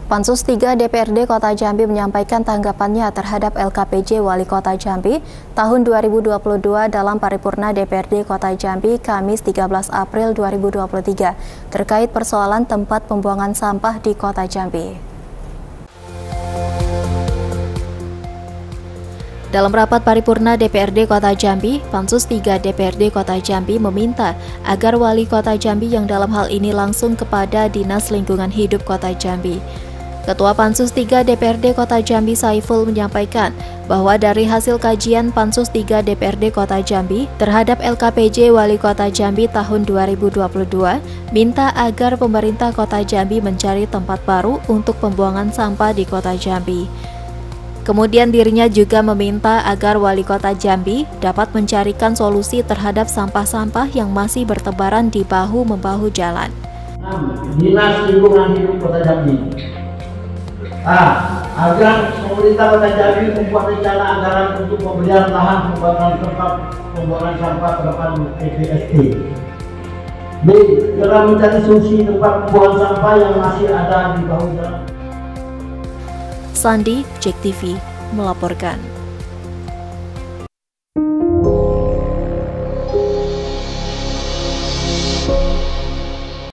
Pansus 3 DPRD Kota Jambi menyampaikan tanggapannya terhadap LKPJ Wali Kota Jambi tahun 2022 dalam paripurna DPRD Kota Jambi Kamis 13 April 2023 terkait persoalan tempat pembuangan sampah di Kota Jambi. Dalam rapat paripurna DPRD Kota Jambi, Pansus 3 DPRD Kota Jambi meminta agar Wali Kota Jambi yang dalam hal ini langsung kepada Dinas Lingkungan Hidup Kota Jambi. Ketua Pansus 3 DPRD Kota Jambi Saiful menyampaikan bahwa dari hasil kajian Pansus 3 DPRD Kota Jambi terhadap LKPJ Wali Kota Jambi tahun 2022, minta agar pemerintah Kota Jambi mencari tempat baru untuk pembuangan sampah di Kota Jambi. Kemudian dirinya juga meminta agar Wali Kota Jambi dapat mencarikan solusi terhadap sampah-sampah yang masih bertebaran di bahu-membahu jalan. Dinas Lingkungan Hidup Kota Jambi. Agar pemerintah Kota Jambi membuat rencana anggaran untuk pembelian lahan pembuangan tempat pembuangan sampah ke depan TPST. B. Segera mencari solusi tempat pembuangan sampah yang masih ada di bahu jalan. Sandi, JEK TV, melaporkan.